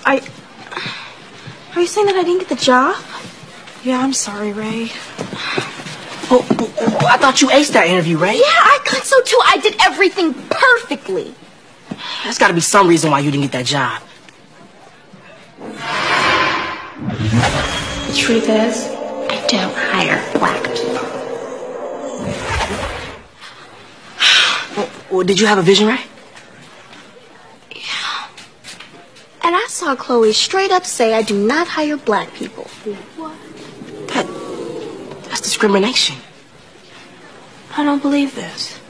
Are you saying that I didn't get the job? Yeah, I'm sorry, Ray. Oh, I thought you aced that interview, Ray. Yeah, I thought so too. I did everything perfectly. There's got to be some reason why you didn't get that job. The truth is, I don't hire black people. Well, did you have a vision, Ray? Yeah. And I saw Chloe straight up say I do not hire black people. What? That's discrimination. I don't believe this.